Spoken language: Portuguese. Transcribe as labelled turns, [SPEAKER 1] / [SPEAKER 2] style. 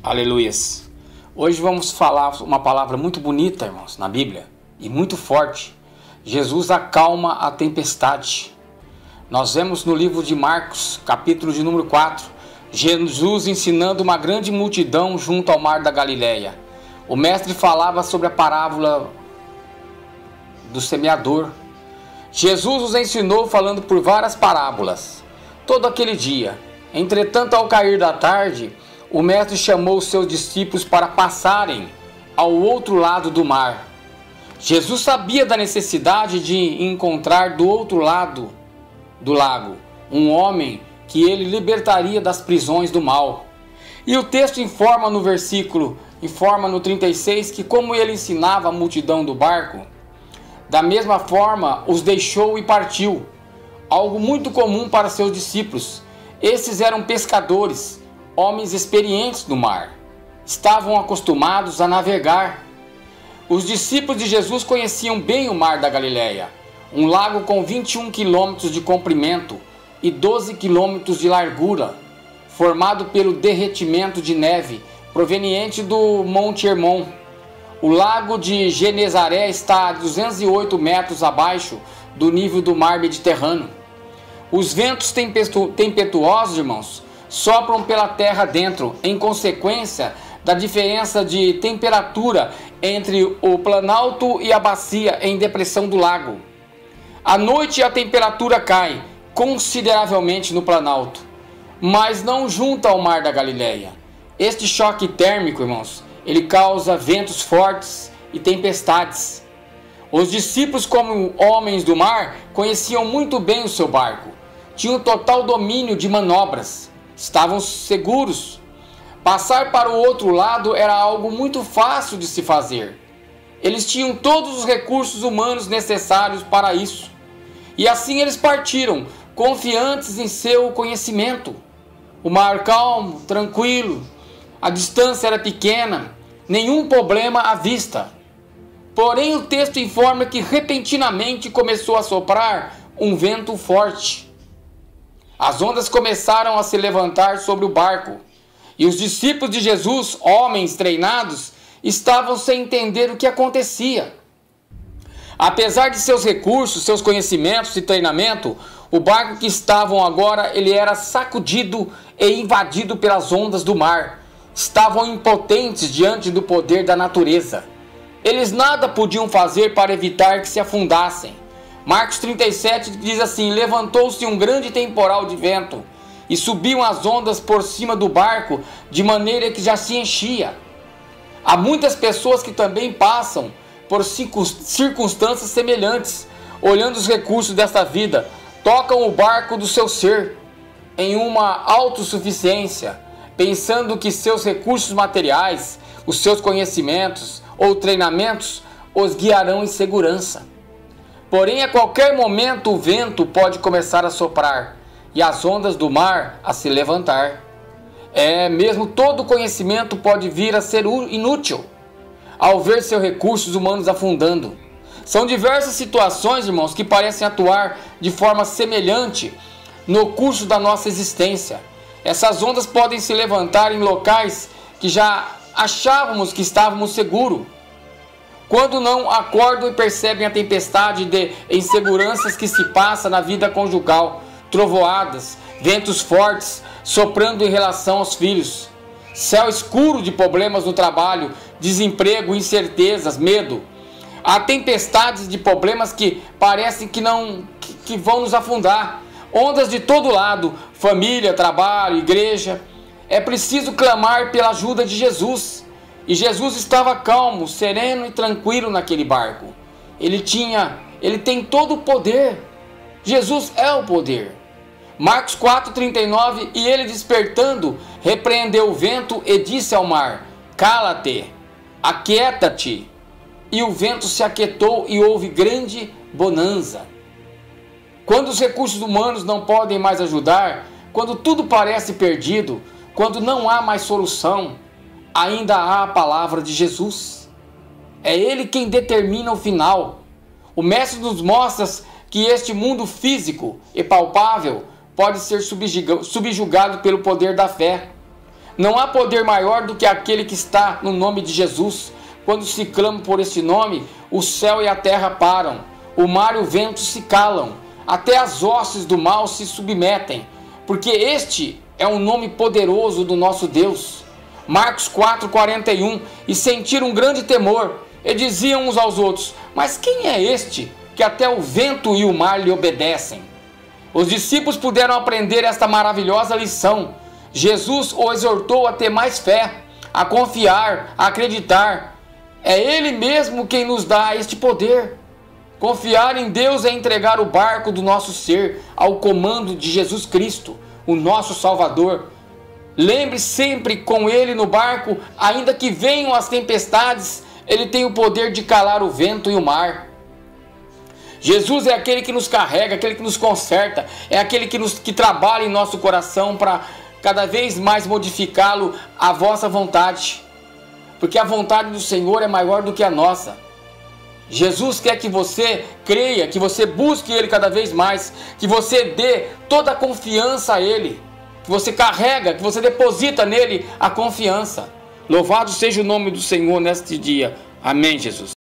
[SPEAKER 1] Aleluias. Hoje vamos falar uma palavra muito bonita, irmãos, na Bíblia, e muito forte. Jesus acalma a tempestade. Nós vemos no livro de Marcos, capítulo de número 4, Jesus ensinando uma grande multidão junto ao mar da Galileia. O mestre falava sobre a parábola do semeador. Jesus os ensinou falando por várias parábolas, todo aquele dia. Entretanto, ao cair da tarde, o mestre chamou os seus discípulos para passarem ao outro lado do mar. Jesus sabia da necessidade de encontrar do outro lado do lago um homem que ele libertaria das prisões do mal. E o texto informa no 36, que como ele ensinava a multidão do barco, da mesma forma os deixou e partiu. Algo muito comum para seus discípulos. Esses eram pescadores, homens experientes no mar. Estavam acostumados a navegar. Os discípulos de Jesus conheciam bem o mar da Galileia, um lago com 21 quilômetros de comprimento e 12 quilômetros de largura, formado pelo derretimento de neve proveniente do Monte Hermon. O lago de Genezaré está a 208 metros abaixo do nível do mar Mediterrâneo. Os ventos tempestuosos, irmãos, sopram pela terra dentro, em consequência da diferença de temperatura entre o planalto e a bacia em depressão do lago. À noite a temperatura cai consideravelmente no planalto, mas não junto ao mar da Galileia. Este choque térmico, irmãos, ele causa ventos fortes e tempestades. Os discípulos, como homens do mar, conheciam muito bem o seu barco. Tinham total domínio de manobras. Estavam seguros. Passar para o outro lado era algo muito fácil de se fazer. Eles tinham todos os recursos humanos necessários para isso. E assim eles partiram, confiantes em seu conhecimento. O mar calmo, tranquilo, a distância era pequena, nenhum problema à vista. Porém, o texto informa que repentinamente começou a soprar um vento forte. As ondas começaram a se levantar sobre o barco, e os discípulos de Jesus, homens treinados, estavam sem entender o que acontecia. Apesar de seus recursos, seus conhecimentos e treinamento, o barco que estavam agora, ele era sacudido e invadido pelas ondas do mar. Estavam impotentes diante do poder da natureza. Eles nada podiam fazer para evitar que se afundassem. Marcos 37 diz assim: levantou-se um grande temporal de vento e subiam as ondas por cima do barco, de maneira que já se enchia. Há muitas pessoas que também passam por circunstâncias semelhantes, olhando os recursos desta vida, tocam o barco do seu ser em uma autossuficiência, pensando que seus recursos materiais, os seus conhecimentos ou treinamentos os guiarão em segurança. Porém, a qualquer momento o vento pode começar a soprar e as ondas do mar a se levantar. Mesmo todo conhecimento pode vir a ser inútil ao ver seus recursos humanos afundando. São diversas situações, irmãos, que parecem atuar de forma semelhante no curso da nossa existência. Essas ondas podem se levantar em locais que já achávamos que estávamos seguros. Quando não acordam e percebem a tempestade de inseguranças que se passa na vida conjugal, trovoadas, ventos fortes soprando em relação aos filhos, céu escuro de problemas no trabalho, desemprego, incertezas, medo. Há tempestades de problemas que parecem que vão nos afundar. Ondas de todo lado, família, trabalho, igreja. É preciso clamar pela ajuda de Jesus. E Jesus estava calmo, sereno e tranquilo naquele barco. Ele tem todo o poder. Jesus é o poder. Marcos 4,39, e ele despertando, repreendeu o vento e disse ao mar: cala-te, aquieta-te. E o vento se aquietou e houve grande bonança. Quando os recursos humanos não podem mais ajudar, quando tudo parece perdido, quando não há mais solução, ainda há a palavra de Jesus. É Ele quem determina o final. O Mestre nos mostra que este mundo físico e palpável pode ser subjugado pelo poder da fé. Não há poder maior do que aquele que está no nome de Jesus. Quando se clama por este nome, o céu e a terra param, o mar e o vento se calam, até as hostes do mal se submetem, porque este é um nome poderoso do nosso Deus. Marcos 4:41. E sentiram um grande temor, e diziam uns aos outros: mas quem é este, que até o vento e o mar lhe obedecem? Os discípulos puderam aprender esta maravilhosa lição. Jesus o exortou a ter mais fé, a confiar, a acreditar. É Ele mesmo quem nos dá este poder. Confiar em Deus é entregar o barco do nosso ser ao comando de Jesus Cristo, o nosso Salvador. Lembre sempre, com Ele no barco, ainda que venham as tempestades, Ele tem o poder de calar o vento e o mar. Jesus é aquele que nos carrega, aquele que nos conserta, é aquele que trabalha em nosso coração para cada vez mais modificá-lo à vossa vontade. Porque a vontade do Senhor é maior do que a nossa. Jesus quer que você creia, que você busque Ele cada vez mais, que você dê toda a confiança a Ele, que você carrega, que você deposita nele a confiança. Louvado seja o nome do Senhor neste dia. Amém, Jesus.